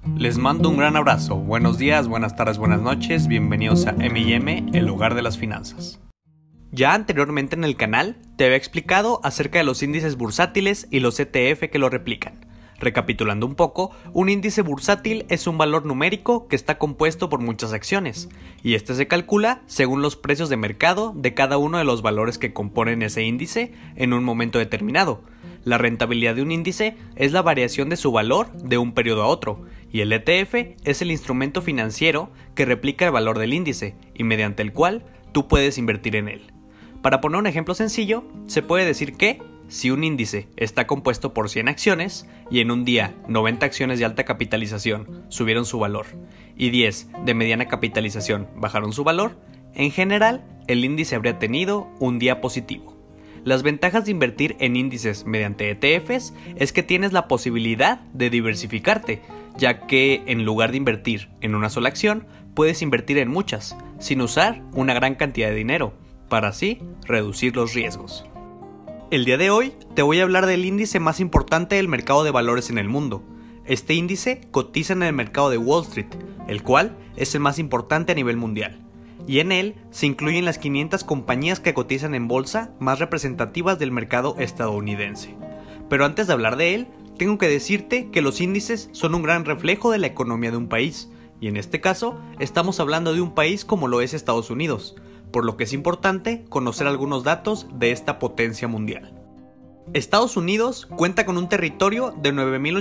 Les mando un gran abrazo, buenos días, buenas tardes, buenas noches, bienvenidos a M&M, el hogar de las finanzas. Ya anteriormente en el canal te había explicado acerca de los índices bursátiles y los ETF que lo replican. Recapitulando un poco, un índice bursátil es un valor numérico que está compuesto por muchas acciones, y este se calcula según los precios de mercado de cada uno de los valores que componen ese índice en un momento determinado. La rentabilidad de un índice es la variación de su valor de un periodo a otro, y el ETF es el instrumento financiero que replica el valor del índice y mediante el cual tú puedes invertir en él. Para poner un ejemplo sencillo, se puede decir que si un índice está compuesto por 100 acciones y en un día 90 acciones de alta capitalización subieron su valor y 10 de mediana capitalización bajaron su valor, en general el índice habría tenido un día positivo. Las ventajas de invertir en índices mediante ETFs es que tienes la posibilidad de diversificarte, ya que en lugar de invertir en una sola acción, puedes invertir en muchas, sin usar una gran cantidad de dinero, para así reducir los riesgos. El día de hoy te voy a hablar del índice más importante del mercado de valores en el mundo. Este índice cotiza en el mercado de Wall Street, el cual es el más importante a nivel mundial. Y en él se incluyen las 500 compañías que cotizan en bolsa más representativas del mercado estadounidense. Pero antes de hablar de él, tengo que decirte que los índices son un gran reflejo de la economía de un país, y en este caso estamos hablando de un país como lo es Estados Unidos, por lo que es importante conocer algunos datos de esta potencia mundial. Estados Unidos cuenta con un territorio de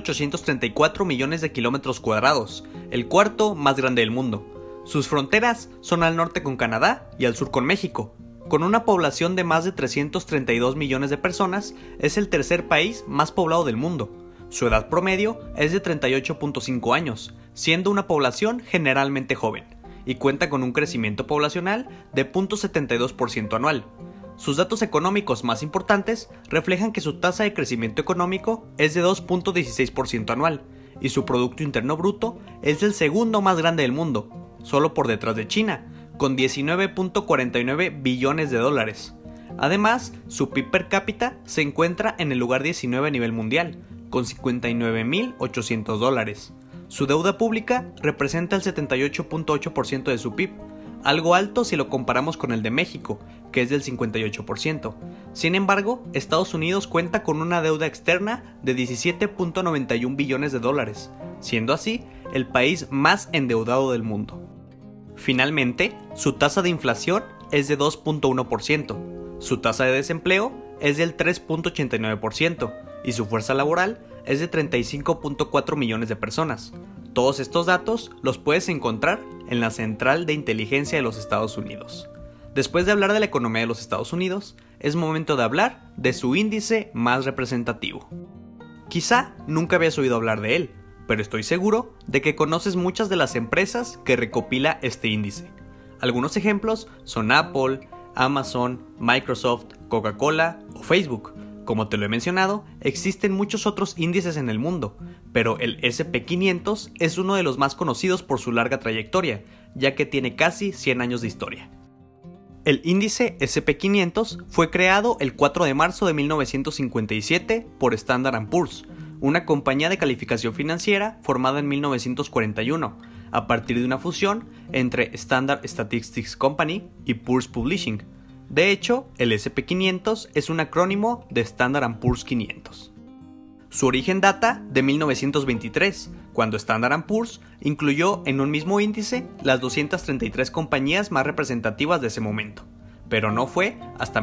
9.834 millones de kilómetros cuadrados, el cuarto más grande del mundo. Sus fronteras son al norte con Canadá y al sur con México. Con una población de más de 332 millones de personas, es el tercer país más poblado del mundo. Su edad promedio es de 38.5 años, siendo una población generalmente joven, y cuenta con un crecimiento poblacional de 0.72% anual. Sus datos económicos más importantes reflejan que su tasa de crecimiento económico es de 2.16% anual, y su Producto Interno Bruto es el segundo más grande del mundo, solo por detrás de China, con 19.49 billones de dólares. Además, su PIB per cápita se encuentra en el lugar 19 a nivel mundial, con 59.800 dólares. Su deuda pública representa el 78.8% de su PIB, algo alto si lo comparamos con el de México, que es del 58%. Sin embargo, Estados Unidos cuenta con una deuda externa de 17.91 billones de dólares, siendo así el país más endeudado del mundo. Finalmente, su tasa de inflación es de 2.1%, su tasa de desempleo es del 3.89% y su fuerza laboral es de 35.4 millones de personas. Todos estos datos los puedes encontrar en la Central de Inteligencia de los Estados Unidos. Después de hablar de la economía de los Estados Unidos, es momento de hablar de su índice más representativo. Quizá nunca habías oído hablar de él, pero estoy seguro de que conoces muchas de las empresas que recopila este índice. Algunos ejemplos son Apple, Amazon, Microsoft, Coca-Cola o Facebook. Como te lo he mencionado, existen muchos otros índices en el mundo, pero el SP500 es uno de los más conocidos por su larga trayectoria, ya que tiene casi 100 años de historia. El índice SP500 fue creado el 4 de marzo de 1957 por Standard & Poor's, una compañía de calificación financiera formada en 1941, a partir de una fusión entre Standard Statistics Company y Poor's Publishing. De hecho, el SP500 es un acrónimo de Standard & Poor's 500. Su origen data de 1923, cuando Standard & Poor's incluyó en un mismo índice las 233 compañías más representativas de ese momento. Pero no fue hasta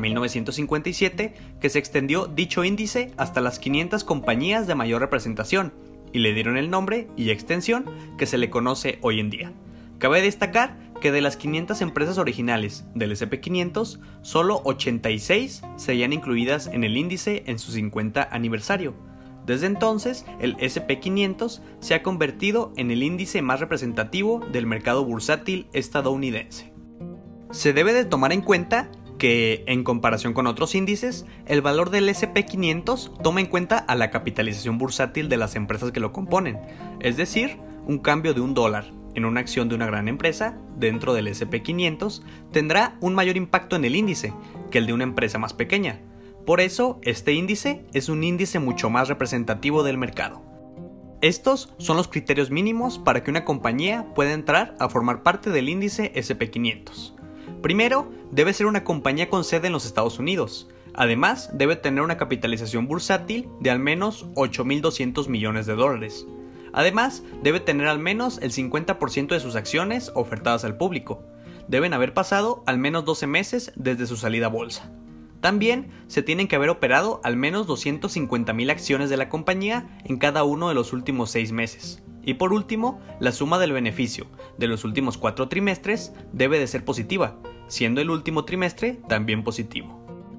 1957 que se extendió dicho índice hasta las 500 compañías de mayor representación y le dieron el nombre y extensión que se le conoce hoy en día. Cabe destacar que de las 500 empresas originales del SP500, solo 86 serían incluidas en el índice en su 50 aniversario. Desde entonces, el SP500 se ha convertido en el índice más representativo del mercado bursátil estadounidense. Se debe de tomar en cuenta que, en comparación con otros índices, el valor del SP500 toma en cuenta a la capitalización bursátil de las empresas que lo componen, es decir, un cambio de $1 en una acción de una gran empresa dentro del SP500 tendrá un mayor impacto en el índice que el de una empresa más pequeña. Por eso, este índice es un índice mucho más representativo del mercado. Estos son los criterios mínimos para que una compañía pueda entrar a formar parte del índice SP500. Primero, debe ser una compañía con sede en los Estados Unidos. Además, debe tener una capitalización bursátil de al menos $8.200 millones. Además, debe tener al menos el 50% de sus acciones ofertadas al público. Deben haber pasado al menos 12 meses desde su salida a bolsa. También se tienen que haber operado al menos 250.000 acciones de la compañía en cada uno de los últimos 6 meses. Y por último, la suma del beneficio de los últimos 4 trimestres debe de ser positiva, siendo el último trimestre también positivo.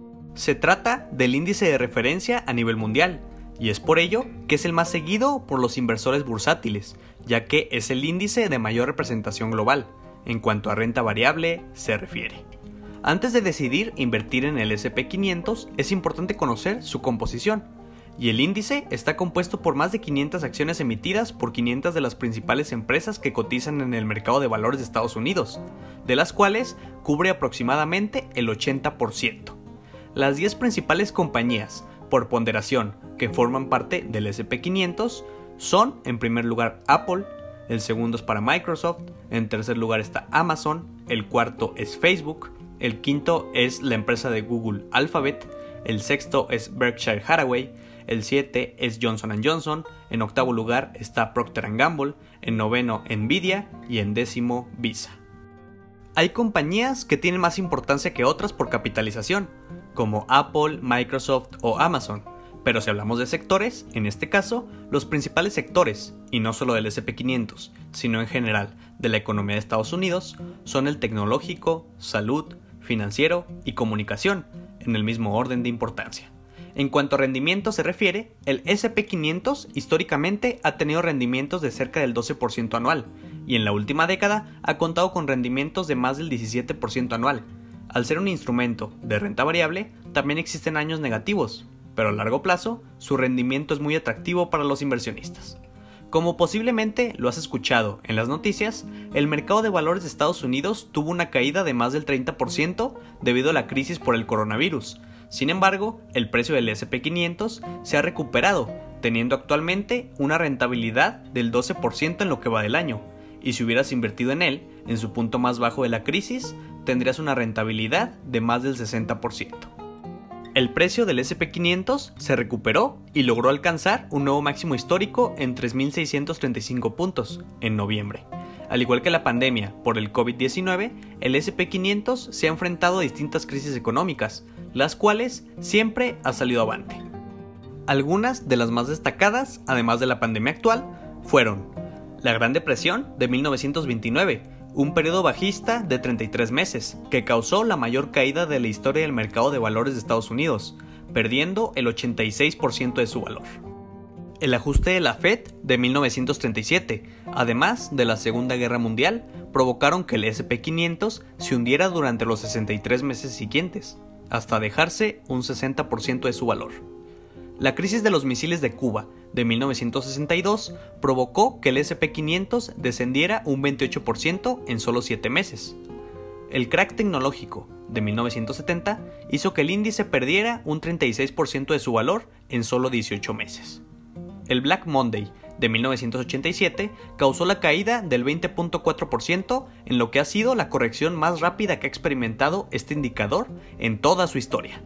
Se trata del índice de referencia a nivel mundial, y es por ello que es el más seguido por los inversores bursátiles, ya que es el índice de mayor representación global, en cuanto a renta variable se refiere. Antes de decidir invertir en el SP500, es importante conocer su composición, y el índice está compuesto por más de 500 acciones emitidas por 500 de las principales empresas que cotizan en el mercado de valores de Estados Unidos, de las cuales cubre aproximadamente el 80%. Las 10 principales compañías, por ponderación, que forman parte del SP500 son, en primer lugar, Apple, el segundo es para Microsoft, en tercer lugar está Amazon, el cuarto es Facebook, el quinto es la empresa de Google Alphabet, el sexto es Berkshire Hathaway, el 7 es Johnson & Johnson, en octavo lugar está Procter & Gamble, en noveno Nvidia y en décimo Visa. Hay compañías que tienen más importancia que otras por capitalización, como Apple, Microsoft o Amazon, pero si hablamos de sectores, en este caso, los principales sectores, y no solo del SP500, sino en general de la economía de Estados Unidos, son el tecnológico, salud, financiero y comunicación, en el mismo orden de importancia. En cuanto a rendimiento se refiere, el SP500 históricamente ha tenido rendimientos de cerca del 12% anual, y en la última década ha contado con rendimientos de más del 17% anual. Al ser un instrumento de renta variable, también existen años negativos, pero a largo plazo, su rendimiento es muy atractivo para los inversionistas. Como posiblemente lo has escuchado en las noticias, el mercado de valores de Estados Unidos tuvo una caída de más del 30% debido a la crisis por el coronavirus. Sin embargo, el precio del SP500 se ha recuperado, teniendo actualmente una rentabilidad del 12% en lo que va del año, y si hubieras invertido en él, en su punto más bajo de la crisis, tendrías una rentabilidad de más del 60%. El precio del SP500 se recuperó y logró alcanzar un nuevo máximo histórico en 3.635 puntos en noviembre. Al igual que la pandemia por el COVID-19, el SP500 se ha enfrentado a distintas crisis económicas, las cuales siempre ha salido avante. Algunas de las más destacadas, además de la pandemia actual, fueron la Gran Depresión de 1929, un periodo bajista de 33 meses, que causó la mayor caída de la historia del mercado de valores de Estados Unidos, perdiendo el 86% de su valor. El ajuste de la Fed de 1937, además de la Segunda Guerra Mundial, provocaron que el SP500 se hundiera durante los 63 meses siguientes, hasta dejarse un 60% de su valor. La crisis de los misiles de Cuba de 1962 provocó que el SP500 descendiera un 28% en solo 7 meses. El crack tecnológico de 1970 hizo que el índice perdiera un 36% de su valor en solo 18 meses. El Black Monday de 1987 causó la caída del 20.4% en lo que ha sido la corrección más rápida que ha experimentado este indicador en toda su historia.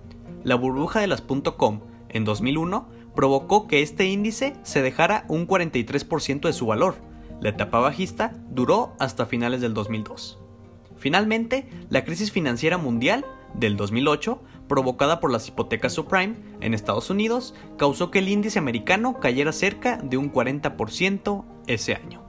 La burbuja de las .com en 2001 provocó que este índice se dejara un 43% de su valor. La etapa bajista duró hasta finales del 2002. Finalmente, la crisis financiera mundial del 2008, provocada por las hipotecas subprime en Estados Unidos, causó que el índice americano cayera cerca de un 40% ese año.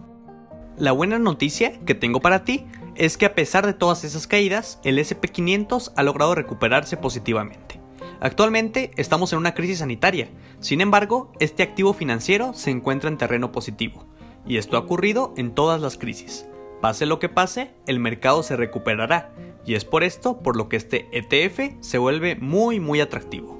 La buena noticia que tengo para ti es que a pesar de todas esas caídas, el SP500 ha logrado recuperarse positivamente. Actualmente estamos en una crisis sanitaria, sin embargo, este activo financiero se encuentra en terreno positivo, y esto ha ocurrido en todas las crisis. Pase lo que pase, el mercado se recuperará, y es por esto por lo que este ETF se vuelve muy atractivo.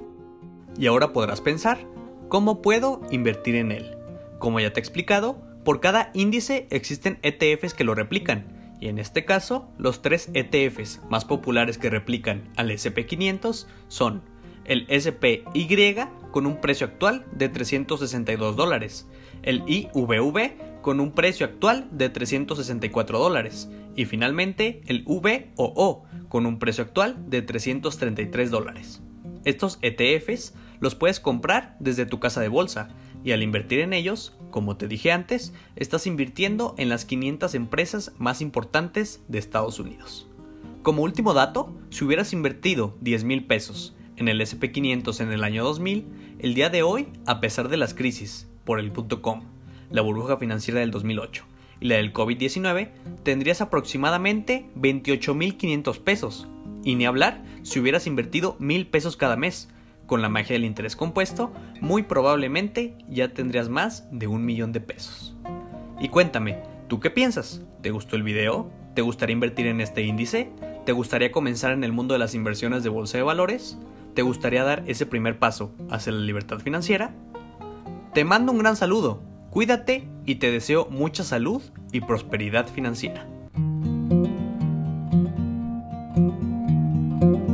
Y ahora podrás pensar, ¿cómo puedo invertir en él? Como ya te he explicado, por cada índice existen ETFs que lo replican, y en este caso, los 3 ETFs más populares que replican al SP500 son el SPY con un precio actual de $362, el IVV con un precio actual de $364 y finalmente el VOO con un precio actual de $333. Estos ETFs los puedes comprar desde tu casa de bolsa y al invertir en ellos, como te dije antes, estás invirtiendo en las 500 empresas más importantes de Estados Unidos. Como último dato, si hubieras invertido 10,000 pesos en el SP500 en el año 2000, el día de hoy, a pesar de las crisis por el .com, la burbuja financiera del 2008 y la del COVID-19, tendrías aproximadamente 28,500 pesos. Y ni hablar si hubieras invertido 1,000 pesos cada mes. Con la magia del interés compuesto, muy probablemente ya tendrías más de 1,000,000 de pesos. Y cuéntame, ¿tú qué piensas? ¿Te gustó el video? ¿Te gustaría invertir en este índice? ¿Te gustaría comenzar en el mundo de las inversiones de bolsa de valores? ¿Te gustaría dar ese primer paso hacia la libertad financiera? Te mando un gran saludo, cuídate y te deseo mucha salud y prosperidad financiera.